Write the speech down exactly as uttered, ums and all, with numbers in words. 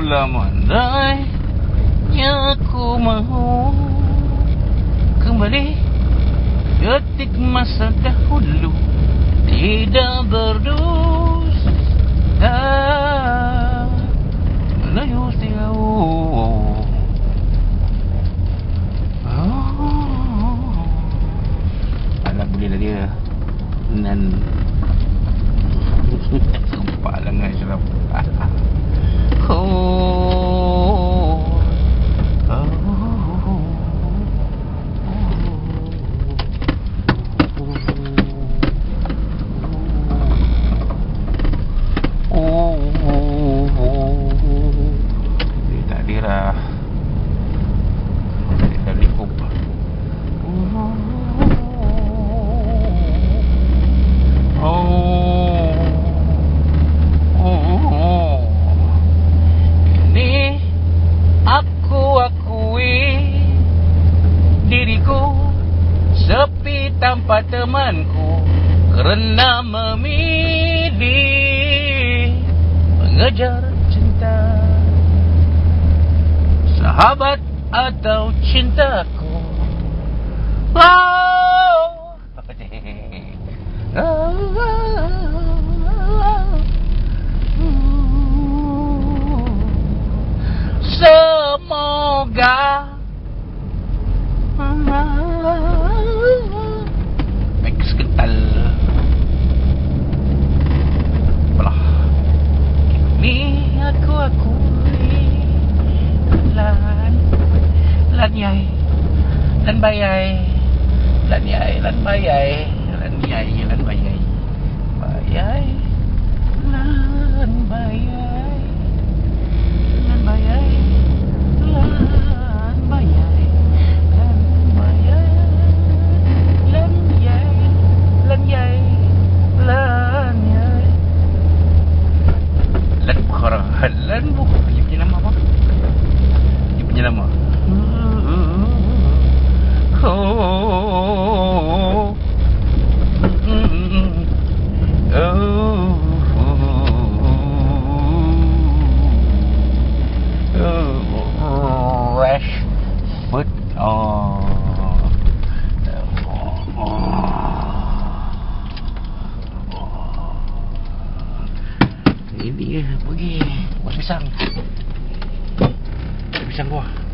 Mula mandai aku mahu kembali detik masa dahulu, tidak berdusta melayu jauh. Alah boleh lah dia nan sumpah lah dengan Ashraf. Oh, oh, oh, oh, dia tak ada lah. Dia dah likup. Sepi tanpa temanku kerana memilih mengejar cinta, sahabat atau cintaku. Oh, semoga Max kental. Apalah, ni aku akui lan lan yai lan bayai lan yai lan bayai lan yai lan bayai bayai lan bayai lan bayai lan bayai Lan bu, dia punya nama apa? Dia punya nama. Oh, oh, rash foot. Oh. Ini dia pergi buat pisang. Pisang buah.